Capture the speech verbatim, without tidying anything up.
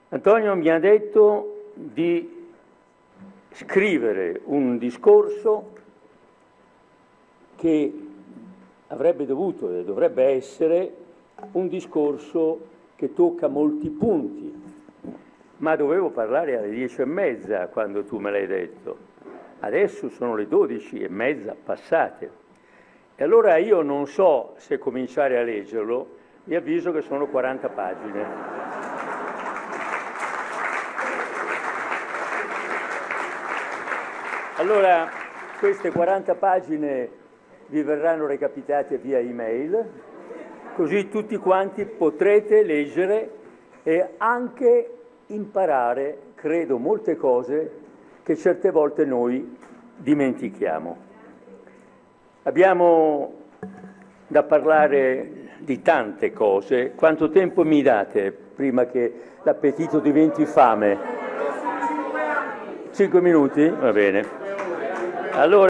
Antonio mi ha detto di scrivere un discorso che avrebbe dovuto e dovrebbe essere un discorso che tocca molti punti, ma dovevo parlare alle dieci e mezza quando tu me l'hai detto. Adesso sono le dodici e mezza passate. E allora io non so se cominciare a leggerlo, vi avviso che sono quaranta pagine. Allora, queste quaranta pagine vi verranno recapitate via email, così tutti quanti potrete leggere e anche imparare, credo, molte cose che certe volte noi dimentichiamo. Abbiamo da parlare di tante cose. Quanto tempo mi date prima che l'appetito diventi fame? Cinque minuti? Va bene. Allora